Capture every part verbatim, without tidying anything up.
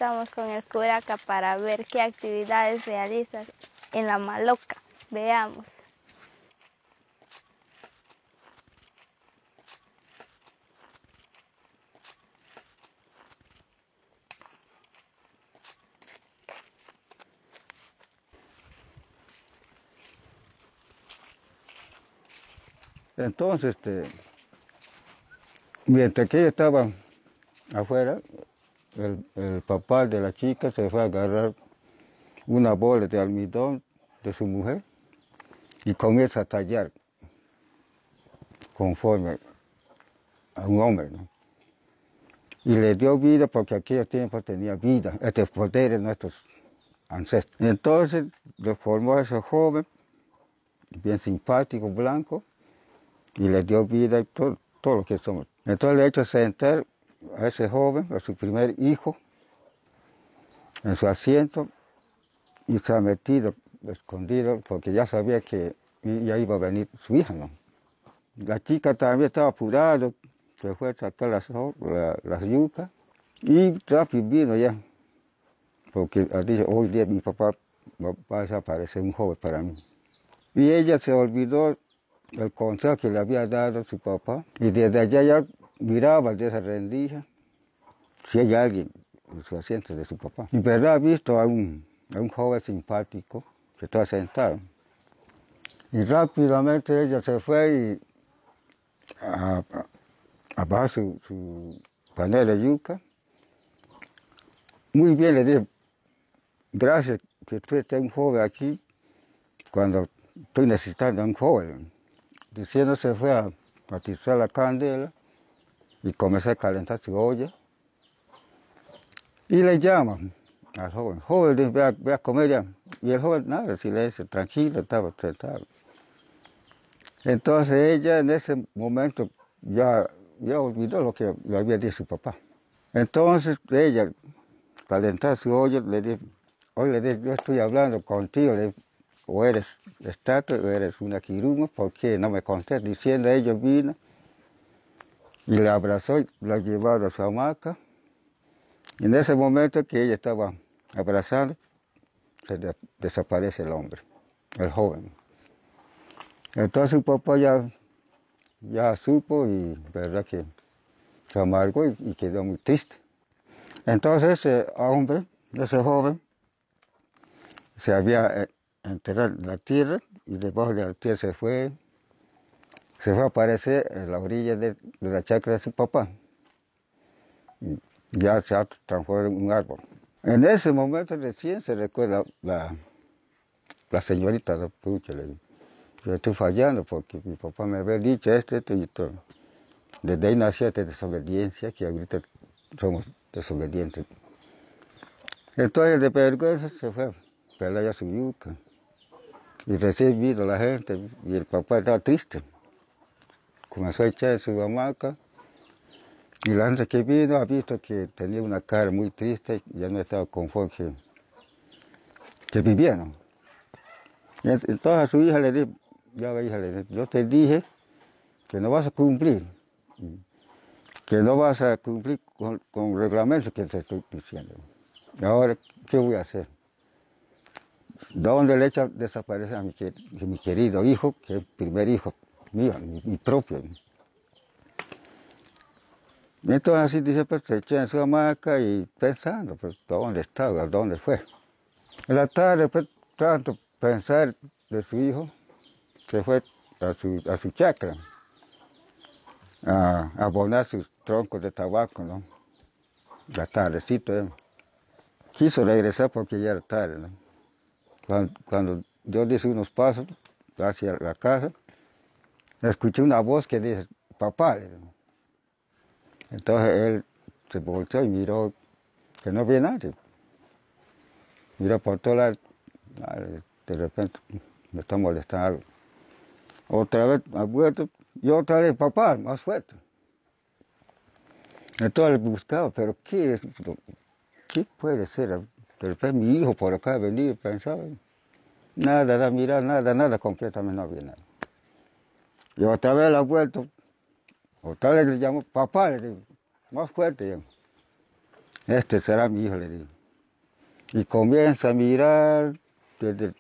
estamos con el curaca para ver qué actividades realiza en la maloca. Veamos. Entonces, este, mientras que ella estaba afuera, el, el papá de la chica se fue a agarrar una bola de almidón de su mujer y comienza a tallar conforme a un hombre, ¿no? Y le dio vida porque aquellos tiempos tenía vida, este poder de nuestros ancestros. Entonces le formó a ese joven, bien simpático, blanco, y le dio vida y todo, todo lo que somos. Entonces le ha hecho sentar a ese joven, a su primer hijo, en su asiento, y se ha metido escondido porque ya sabía que ya iba a venir su hija, ¿no? La chica también estaba apurada, se fue a sacar las, la, las yucas y rápido vino ya, porque ha dicho, hoy día mi papá va a desaparecer un joven para mí. Y ella se olvidó el consejo que le había dado su papá y desde allá ya miraba de esa rendija si hay alguien en su asiento de su papá. Y verdad ha visto a un, a un joven simpático que estaba sentado. Y rápidamente ella se fue y a, a, a bajar su, su panela de yuca. Muy bien le dije, gracias que tú estés un joven aquí cuando estoy necesitando a un joven. Diciendo se fue a atizar la candela y comenzó a calentar su olla. Y le llaman al joven, joven, dice, ve, a, ve a comer ya. Y el joven, nada, silencio, tranquilo, estaba sentado. Entonces ella en ese momento ya, ya olvidó lo que le había dicho su papá. Entonces ella, calentar su olla, le dice, oye, le dice, yo estoy hablando contigo, le dice, o eres estatua o eres una quiruma, ¿por qué no me contestas? Diciendo, ella vino y le abrazó y la llevaron a su hamaca. Y en ese momento que ella estaba abrazando, se de, desaparece el hombre, el joven. Entonces su papá ya, ya supo y verdad que se amargó y, y quedó muy triste. Entonces ese hombre, ese joven, se había enterrado en la tierra y debajo de la tierra se fue, se fue a aparecer en la orilla de, de la chacra de su papá. Y ya se ha transformado en un árbol. En ese momento recién se recuerda la, la señorita de Pucha, le dijo, yo estoy fallando porque mi papá me había dicho esto, esto y todo. Desde ahí nació esta desobediencia, que ahorita somos desobedientes. Entonces de vergüenza se fue a pelar ya su yuca. Y recién vino la gente y el papá estaba triste. Comenzó a echar su hamaca. Y la gente que vino ha visto que tenía una cara muy triste y ya no estaba conforme que, que vivía, ¿no? Y entonces a su hija le dijo, ya va hija, le dijo, yo te dije que no vas a cumplir, que no vas a cumplir con, con el reglamento que te estoy diciendo. Y ahora, ¿qué voy a hacer? ¿Dónde le he hecho desaparecer a mi, mi querido hijo, que es el primer hijo mío, mi, mi propio? Y entonces así dice, pues se echó en su hamaca y pensando, pues, ¿dónde estaba? ¿Dónde fue? En la tarde, pues, tanto pensar de su hijo, se fue a su, a su chacra, a, a abonar sus troncos de tabaco, ¿no? La tardecito, ¿eh? Quiso regresar porque ya era tarde, ¿no? Cuando, cuando yo di unos pasos hacia la casa, escuché una voz que dice, papá, le digo. Entonces él se volteó y miró que no había nadie. Miró por todo lado, de repente me está molestando algo. Otra vez ha vuelto y otra vez papá, más fuerte. Entonces le buscaba, pero ¿qué, qué puede ser? De repente mi hijo por acá venía y pensaba, nada, nada, mirar, nada, nada, completamente no había nada. Y otra vez la ha vuelto, otra vez le llamó, papá, le digo, más fuerte. este será mi hijo, le digo. Y comienza a mirar desde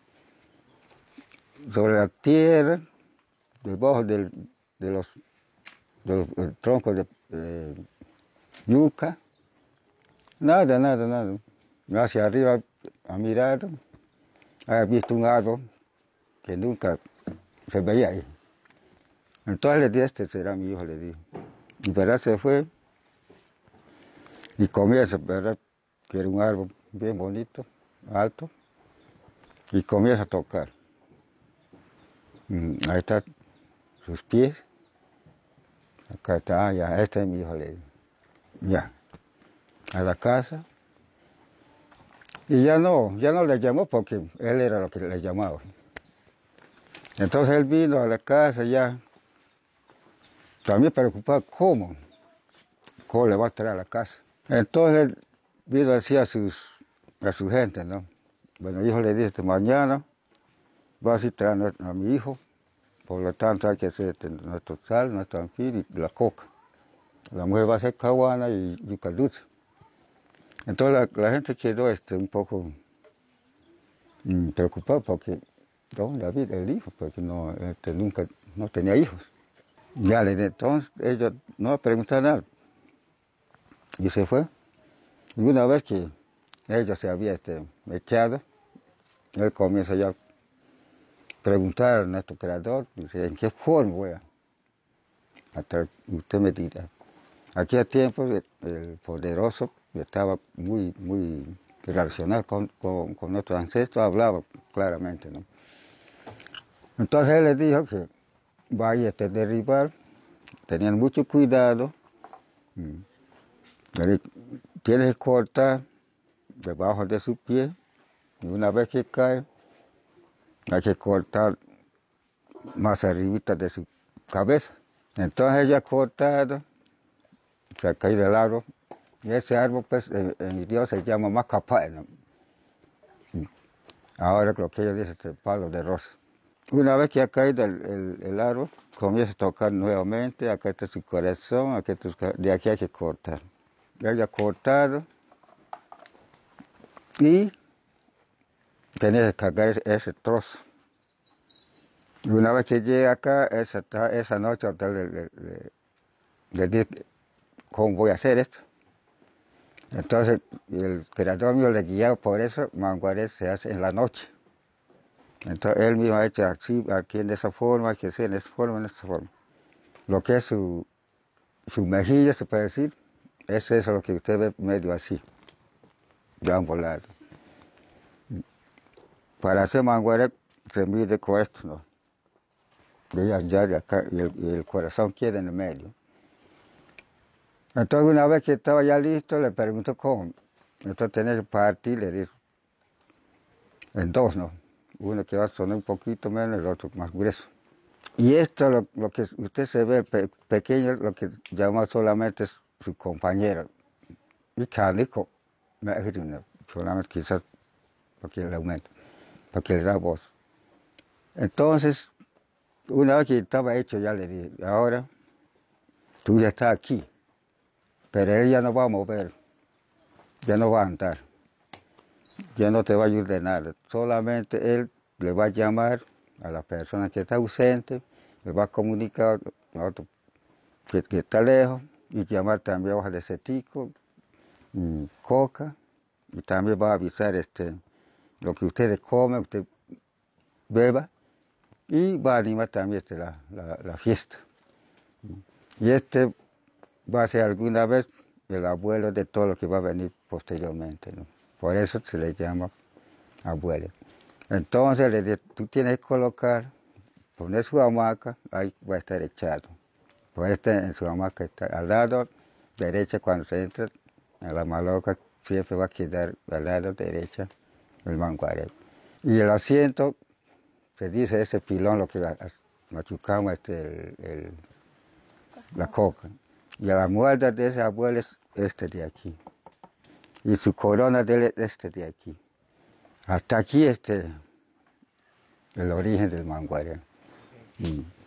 sobre la tierra, debajo del, de los, de los eh, troncos de eh, yuca. Nada, nada, nada. Hacia arriba a mirar, ha visto un árbol que nunca se veía ahí. Entonces le dije, este será mi hijo, le dije. Y verdad se fue y comienza, verdad, que era un árbol bien bonito, alto, y comienza a tocar. Mm, ahí están sus pies. Acá está, ya, este es mi hijo, le dije. Ya, a la casa. Y ya no, ya no le llamó porque él era lo que le llamaba. Entonces él vino a la casa ya, también preocupado, ¿cómo? ¿Cómo le va a traer a la casa? Entonces él vino así a, sus, a su gente, ¿no? Bueno, hijo le dice, mañana vas a ir a traer a mi hijo, por lo tanto hay que hacer nuestro sal, nuestro anfil y la coca. La mujer va a hacer caguana y yuca dulce. Entonces la, la gente quedó este, un poco mm, preocupada porque ¿dónde David, el hijo? Porque no, este, nunca no tenía hijos. Ya le entonces ellos no preguntaron nada. Y se fue. Y una vez que ellos se habían este, echado, él comienza ya a preguntar a nuestro creador, dice, ¿en qué forma voy a? Hasta usted me dirá. Aquel tiempo el, el poderoso estaba muy, muy relacionado con, con, con nuestros ancestros, hablaba claramente, ¿no? Entonces él les dijo que vaya a derribar, tenían mucho cuidado, tienes que cortar debajo de su pie, y una vez que cae, hay que cortar más arribita de su cabeza. Entonces ella ha cortado, se ha caído del árbol, y ese árbol pues en, en Dios se llama macapá, ¿no? Ahora lo que ella dice es el palo de rosa. Una vez que ha caído el, el, el árbol, comienza a tocar nuevamente, acá está su corazón, acá está, de aquí hay que cortar. Ella ha cortado y tenía que cargar ese, ese trozo. Y una vez que llega acá, esa, esa noche le, le, le, le dije, ¿cómo voy a hacer esto? Entonces el creador mío le guiaba, por eso manguaré se hace en la noche. Entonces él mismo ha hecho así, aquí en esa forma, que sea en esa forma, en esa forma. Lo que es su, su mejilla, se puede decir, es eso lo que usted ve medio así, de ambos lados. Para hacer manguaré se mide con esto, ¿no? De allá, de acá, y el, y el corazón queda en el medio. Entonces una vez que estaba ya listo, le preguntó cómo. Entonces tenía que partir, le dijo, en dos, ¿no? Uno que va a sonar un poquito menos, el otro más grueso. Y esto, lo, lo que usted se ve pe, pequeño, lo que llama solamente es su compañero. Y canico, solamente quizás para que le aumente, para que le da voz. Entonces, una vez que estaba hecho, ya le dije, ahora tú ya estás aquí, pero él ya no va a mover, ya no va a andar, ya no te va a ayudar de nada. Solamente él le va a llamar a la persona que está ausente, le va a comunicar a otro que, que está lejos, y llamar también hojas de cetico, coca, y también va a avisar este, lo que ustedes comen, usted beba, y va a animar también este, la, la, la fiesta. Y este va a ser alguna vez el abuelo de todo lo que va a venir posteriormente, ¿no? Por eso se le llama abuelo. Entonces le dice, tú tienes que colocar, poner su hamaca, ahí va a estar echado. Pues este en su hamaca está al lado derecho, cuando se entra en la maloca, siempre va a quedar al lado derecho el manguaré. Y el asiento, se dice ese pilón, lo que machucamos, este, el, el, la coca. Y a la muerda de ese abuelo es este de aquí. Y su corona de él es este de aquí. Hasta aquí este el origen del manguaré. Mm.